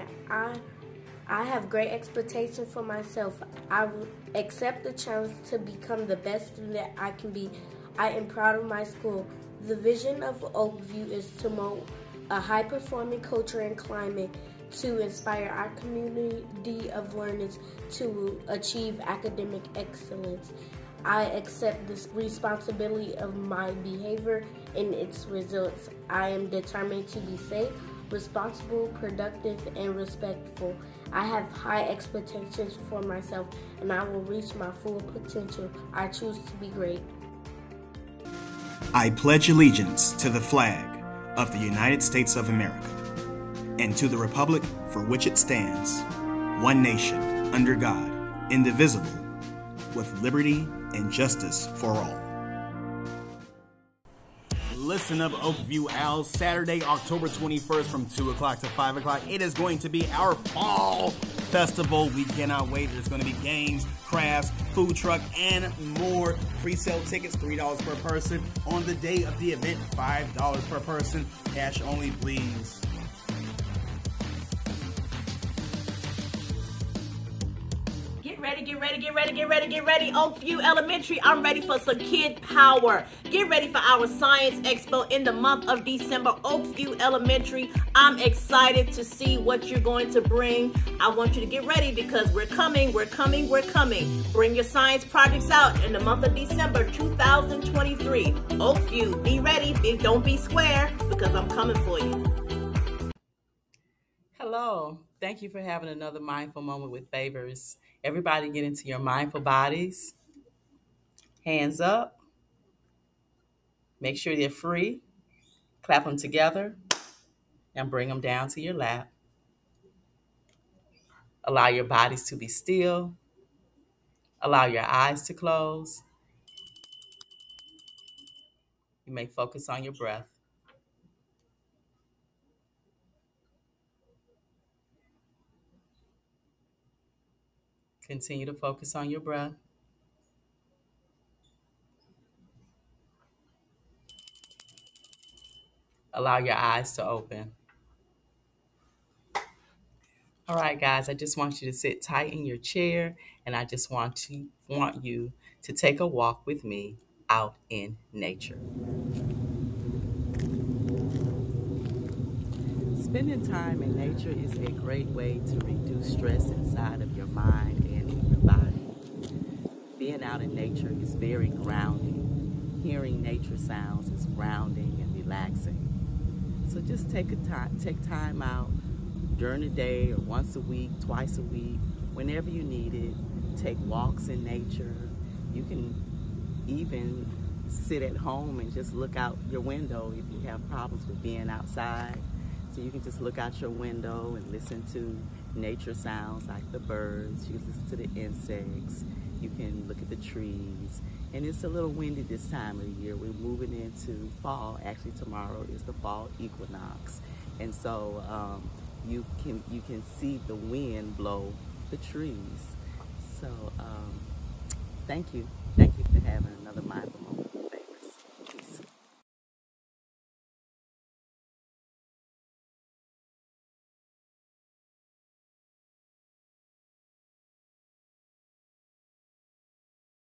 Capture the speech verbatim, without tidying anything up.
I I have great expectations for myself. I will accept the challenge to become the best student I can be. I am proud of my school. The vision of Oakview is to promote a high-performing culture and climate to inspire our community of learners to achieve academic excellence. I accept this responsibility of my behavior and its results. I am determined to be safe, responsible, productive, and respectful. I have high expectations for myself, and I will reach my full potential. I choose to be great. I pledge allegiance to the flag of the United States of America and to the republic for which it stands, one nation, under God, indivisible, with liberty and justice for all. Listen up, Oakview Owls. Saturday, October twenty-first from two o'clock to five o'clock. It is going to be our fall festival. We cannot wait. There's going to be games, crafts, food truck, and more. Pre-sale tickets, three dollars per person. On the day of the event, five dollars per person. Cash only, please. Get ready, get ready, get ready, get ready, get ready. Oakview Elementary, I'm ready for some kid power. Get ready for our Science Expo in the month of December. Oakview Elementary, I'm excited to see what you're going to bring. I want you to get ready because we're coming, we're coming, we're coming. Bring your science projects out in the month of December two thousand twenty-three. Oakview, be ready, be, don't be square because I'm coming for you. Hello, thank you for having another Mindful Moment with Favors. Everybody get into your mindful bodies. Hands up. Make sure they're free. Clap them together and bring them down to your lap. Allow your bodies to be still. Allow your eyes to close. You may focus on your breath. Continue to focus on your breath. Allow your eyes to open. All right, guys, I just want you to sit tight in your chair, and I just want to want you to take a walk with me out in nature. Spending time in nature is a great way to reduce stress inside of your mind and in your body. Being out in nature is very grounding. Hearing nature sounds is grounding and relaxing. So just take a time, take time out during the day or once a week, twice a week, whenever you need it. Take walks in nature. You can even sit at home and just look out your window if you have problems with being outside. So you can just look out your window and listen to nature sounds like the birds. You can listen to the insects. You can look at the trees. And it's a little windy this time of the year. We're moving into fall. Actually, tomorrow is the fall equinox. And so um, you can you can see the wind blow the trees. So um, thank you. Thank you for having another Mindful